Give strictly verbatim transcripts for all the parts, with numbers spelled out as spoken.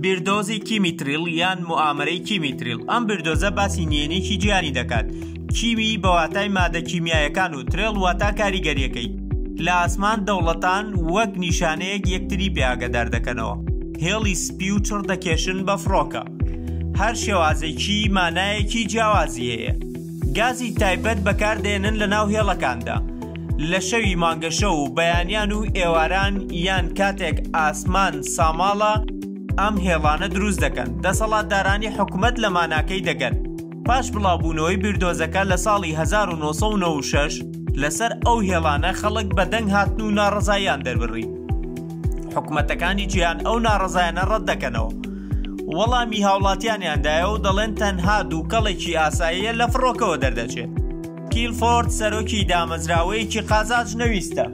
بیردۆزی کیمیتریل یان موامەرەی کیمیتریل. ئەم بردۆزە باسی نێنێکی جیهانی دەکات. کیمی بەواتای مادە کیمیایەکان و ترێڵ واتە کاریگەریەکەی. لە ئاسمان دەوڵەتان وەک نیشانەیەک یەکتری پێئاگادار دەکەنەوە. هێڵی سپی و چڕ دەکێشن بە فڕۆکە. هەر شێوازێکی مانایەکی جیاوازی هەیە. گازی تایبەت بەکاردێنن لە ناو هێڵەکاندا. لە شەوی مانگەشە و بەیانیان و ئێواران یان کاتێک ئاسمان ساماڵە ئەم هێڵانە دروست دەکەن. دەسەڵاتدارانی حکومەت لە ماناکەی دەگەن. پاش بڵاوبوونەوەی بردۆزەکە لە ساڵی هەزار و نۆ سەد و نۆ و شەش لەسەر ئەو هێڵانە خەڵک بەدەنگ هاتن و ناڕەزاییان دەربڕی. حکومەتەکانی جیهان ئەو ناڕەزایانە ڕەت دەکەنەوە. وەڵامی هاوڵاتیانیاندایە و دەڵێن تەنها دووکەڵێکی ئاساییە لە فڕۆکەوە دەردەچێت. کیلفۆرد سەرۆکی دامەزراوەیەکی قازاج نەویستە.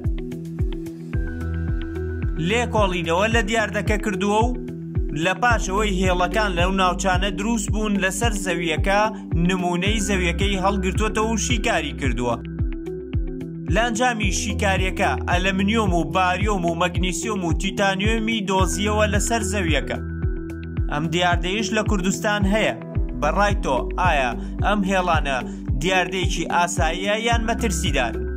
لێکۆڵینەوە لە دیاردەکە کردووە و لە پاشەوەی هێڵەکان لەو ناوچانە دروست بوون لەسەر زەویەکە نمونەی زەویەکەی هەڵگرتووەتەوە و شیکاری کردووە. لە ئەنجامی شیکاریەکە ئەلەمنیۆم و باریۆم و مەگنیسیۆم و تیتانیۆمی دۆزیەوە لەسەر زەویەکە. ئەم دیاردەیش لە کوردستان هەیە. بەڕای تۆ ئایا ئەم هێڵانە دیاردەیەکی ئاساییە یان مەترسیدار؟